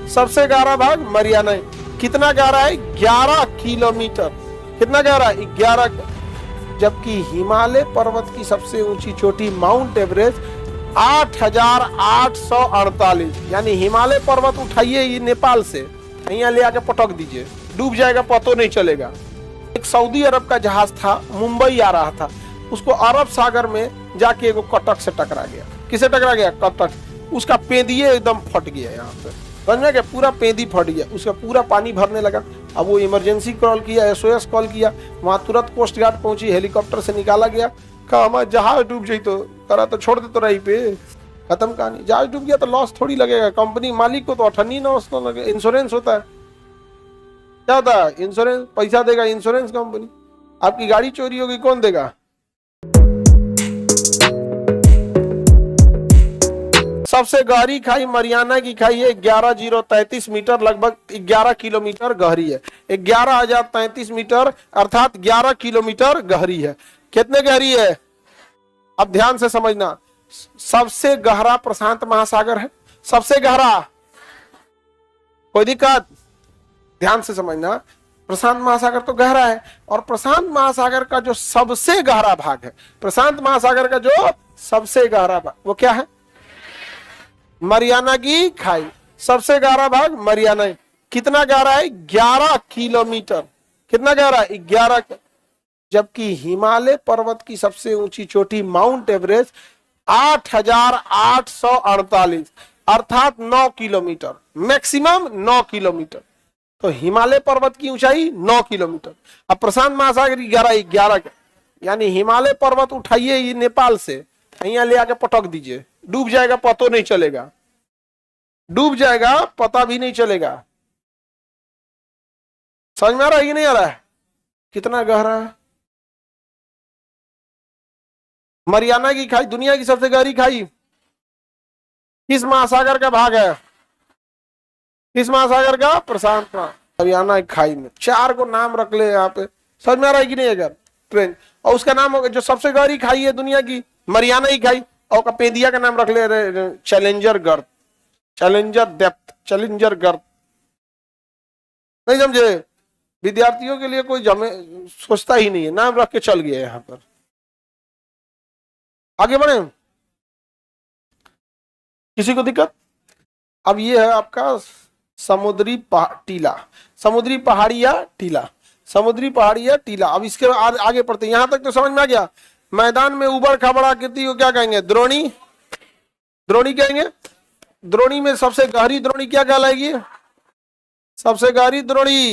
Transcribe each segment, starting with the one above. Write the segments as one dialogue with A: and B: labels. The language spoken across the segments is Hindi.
A: सबसे गहरा भाग मरियाना है। कितना गहरा है? 11 किलोमीटर। कितना गहरा है? 11। जबकि हिमालय पर्वत की सबसे ऊंची चोटी माउंट एवरेस्ट 8,848, यानी हिमालय पर्वत उठाइए ये नेपाल से, यहाँ ले आके पटक दीजिए, डूब जाएगा, पता नहीं चलेगा। एक सऊदी अरब का जहाज था, मुंबई आ रहा था, उसको अरब सागर में जाके एगो कटक से टकरा गया। किसे टकरा गया? कटक। उसका पेंदिए एकदम फट गया, यहाँ पे समझ में क्या, पूरा पेंदी फट गया, उसका पूरा पानी भरने लगा। अब वो इमरजेंसी कॉल किया, SOS कॉल किया, वहां तुरंत कोस्ट गार्ड पहुंची, हेलीकॉप्टर से निकाला गया। कहा हमारा जहाज डूब जाई तो करा तो छोड़ दे तो रही पे, खत्म कहानी। जहाज डूब गया तो लॉस थोड़ी लगेगा, कंपनी मालिक को तो अठन्नी ना लगे। इंश्योरेंस होता है, क्या होता है? इंश्योरेंस पैसा देगा इंश्योरेंस कंपनी। आपकी गाड़ी चोरी होगी, कौन देगा? सबसे गहरी खाई मरियाना की खाई है, 11,033 मीटर, लगभग 11 किलोमीटर गहरी है। 11,033 मीटर अर्थात 11 किलोमीटर गहरी है। कितने गहरी है? अब ध्यान से समझना, सबसे गहरा प्रशांत महासागर है। सबसे गहरा, कोई दिक्कत? ध्यान से समझना, प्रशांत महासागर तो गहरा है, और प्रशांत महासागर का जो सबसे गहरा भाग है, प्रशांत महासागर का जो सबसे गहरा भाग, वो क्या है? मरियाना की खाई। सबसे गहरा भाग मरियाना। कितना गहरा है? 11 किलोमीटर। कितना गहरा है? 11। जबकि हिमालय पर्वत की सबसे ऊंची चोटी माउंट एवरेस्ट 8,848 अर्थात 9 किलोमीटर, मैक्सिमम 9 किलोमीटर। तो हिमालय पर्वत की ऊंचाई 9 किलोमीटर। अब प्रशांत महासागर की गहराई 11, यानी हिमालय पर्वत उठाइए ये नेपाल से, यहाँ ले आके पटक दीजिए, डूब जाएगा, पता नहीं चलेगा, डूब जाएगा, पता भी नहीं चलेगा। समझ में आ रहा है कि नहीं आ रहा है? कितना गहरा है मरियाना की खाई, दुनिया की सबसे गहरी खाई। किस महासागर का भाग है? किस महासागर का? प्रशांत मरियाना की खाई में 4 को नाम रख ले यहाँ पे। समझ में आ रहा है कि नहीं? अगर ट्रेन, और उसका नाम जो सबसे गहरी खाई है दुनिया की, मरियाना की खाई, और कपेदिया का नाम रख ले चैलेंजर गर्त, चैलेंजर डेप्थ, चैलेंजर गर्त। नहीं समझे? विद्यार्थियों के लिए कोई सोचता ही नहीं है, नाम रख के चल गया यहाँ पर। आगे बढ़े, किसी को दिक्कत? अब ये है आपका समुद्री टीला, समुद्री पहाड़ी या टीला, समुद्री पहाड़ी या टीला। अब इसके आगे पढ़ते हैं, यहां तक तो समझ में आ गया। मैदान में उबड़ खाबड़ आकृति को क्या कहेंगे? द्रोणी। द्रोणी कहेंगे। द्रोणी में सबसे गहरी द्रोणी क्या कहलाएगी? सबसे गहरी द्रोणी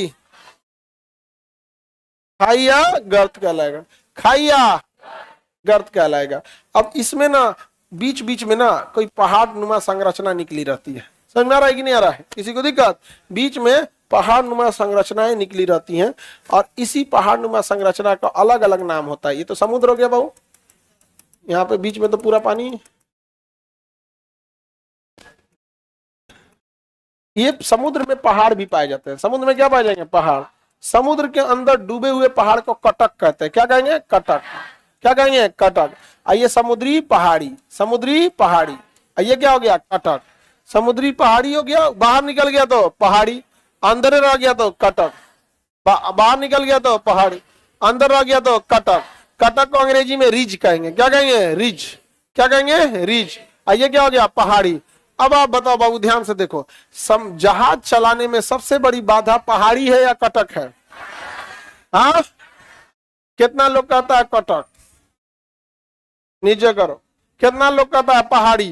A: खाई या गर्त कहलाएगा, खाई या गर्त कहलाएगा। अब इसमें ना बीच बीच में ना कोई पहाड़ नुमा संरचना निकली रहती है। समझ में आ रहा है कि नहीं आ रहा है? किसी को दिक्कत? बीच में पहाड़ नुमा संरचनाएं निकली रहती हैं, और इसी पहाड़ नुमा संरचना का अलग अलग नाम होता है। ये तो समुद्र हो गया बाबू, यहाँ पे बीच में तो पूरा पानी। ये समुद्र में पहाड़ भी पाए जाते हैं। समुद्र में क्या पाए जाएंगे? पहाड़। समुद्र के अंदर डूबे हुए पहाड़ को कटक कहते हैं। क्या कहेंगे? कटक। क्या कहेंगे? कटक। आइए समुद्री पहाड़ी, समुद्री पहाड़ी, आइए क्या हो गया? कटक। समुद्री पहाड़ी हो गया, बाहर निकल गया तो पहाड़ी, अंदर रह गया तो कटक, बाहर निकल गया तो पहाड़ी, अंदर रह गया तो कटक। कटक को अंग्रेजी में रिज कहेंगे। क्या कहेंगे? रिज। क्या कहेंगे? रिज। आइए क्या हो गया? पहाड़ी। अब आप बताओ बाबू, ध्यान से देखो, जहाज चलाने में सबसे बड़ी बाधा पहाड़ी है या कटक है? हाँ, कितना लोग कहता है कटक? नीचे करो। कितना लोग कहता है पहाड़ी?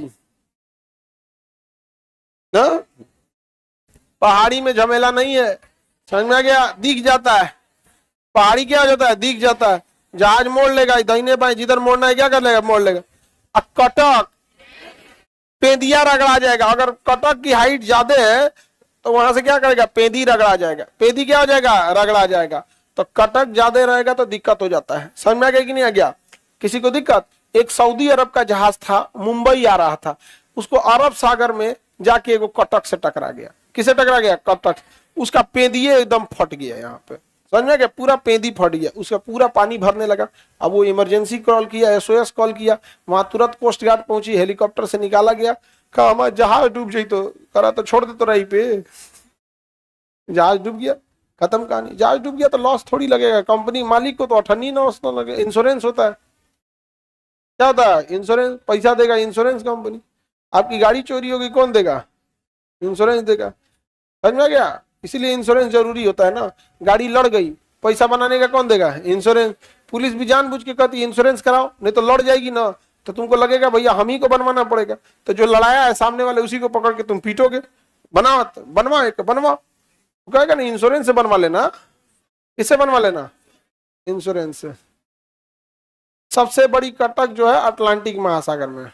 A: ना, पहाड़ी में झमेला नहीं है। समझ में आ गया? दिख जाता है। पहाड़ी क्या हो जाता है? दिख जाता है। जहाज मोड़ लेगा दाहिने बाएं, जिधर मोड़ना है क्या कर लेगा? मोड़ लेगा। अब कटक पेंदिया रगड़ा जाएगा। अगर कटक की हाइट ज्यादा है तो वहां से क्या करेगा? पेंदी रगड़ा जाएगा। पेंदी क्या हो जाएगा? रगड़ा जाएगा। तो कटक ज्यादा रहेगा तो दिक्कत हो जाता है। समझ में आ गया कि नहीं आ गया? किसी को दिक्कत? एक सऊदी अरब का जहाज था, मुंबई आ रहा था, उसको अरब सागर में जाके वो कटक से टकरा गया। किसे टकरा गया? कटक। उसका पेंदिए एकदम फट गया यहाँ पे। समझ में गया, पूरा पेंदी फट गया, उसका पूरा पानी भरने लगा। अब वो इमरजेंसी कॉल किया, एसओएस कॉल किया, वहां तुरंत कोस्ट गार्ड पहुंची, हेलीकॉप्टर से निकाला गया। कहा हमारा जहाज डूब जाई तो करा तो छोड़ दे तो रही पे, जहाज डूब गया, खत्म कहानी। जहाज डूब गया तो लॉस थोड़ी लगेगा, कंपनी मालिक को तो अठन्नी लॉस ना लगे। इंश्योरेंस होता है, क्या होता है, इंश्योरेंस पैसा देगा इंश्योरेंस कंपनी। आपकी गाड़ी चोरी होगी कौन देगा, इंश्योरेंस देगा। समझ में गया, इसीलिए इंश्योरेंस जरूरी होता है ना। गाड़ी लड़ गई, पैसा बनाने का कौन देगा, इंश्योरेंस। पुलिस भी जानबूझ के कहती है इंश्योरेंस कराओ, नहीं तो लड़ जाएगी ना, तो तुमको लगेगा भैया हम ही को बनवाना पड़ेगा, तो जो लड़ाया है सामने वाले उसी को पकड़ के तुम पीटोगे। बनवा एक बनवा, कहेगा नहीं इंश्योरेंस से बनवा लेना। किससे बनवा लेना, इंश्योरेंस से। सबसे बड़ी कटक जो है अटलांटिक महासागर में।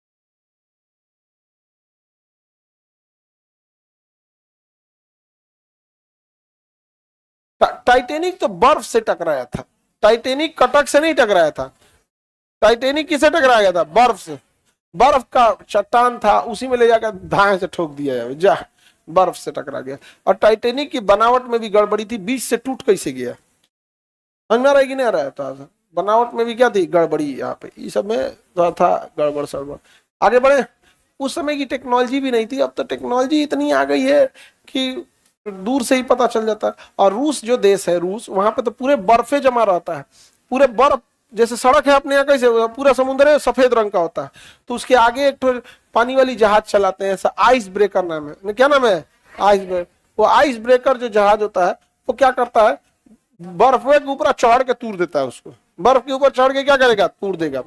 A: टाइटेनिक तो बर्फ से टकराया था, टाइटेनिक कटक से नहीं टकराया था। टाइटेनिक किससे टकराया था, बर्फ से। बर्फ का चट्टान था, उसी में ले जाकर धाए से ठोक दिया जा, बर्फ से टकरा गया। और टाइटेनिक की बनावट में भी गड़बड़ी थी, बीच से टूट कैसे गया, समझ में आ रहा है कि नहीं आ रहा था। बनावट में भी क्या थी गड़बड़ी, यहाँ पे ये सब में था गड़बड़ सड़बड़। आगे बढ़े, उस समय की टेक्नोलॉजी भी नहीं थी, अब तो टेक्नोलॉजी इतनी आ गई है कि दूर से ही पता चल जाता है। और रूस जो देश है, रूस, वहां पे तो पूरे बर्फे जमा रहता है, पूरे बर्फ। जैसे सड़क है अपने यहाँ कैसे पूरा समुद्र है सफेद रंग का होता है, तो उसके आगे एक पानी वाली जहाज चलाते हैं, आइस ब्रेकर नाम है, क्या नाम है, आइस ब्रेकर। वो आइस ब्रेकर जो जहाज होता है वो क्या करता है, बर्फ के ऊपर चढ़ के तूर देता है उसको, बर्फ के ऊपर चढ़ के क्या करेगा, तूर देगा।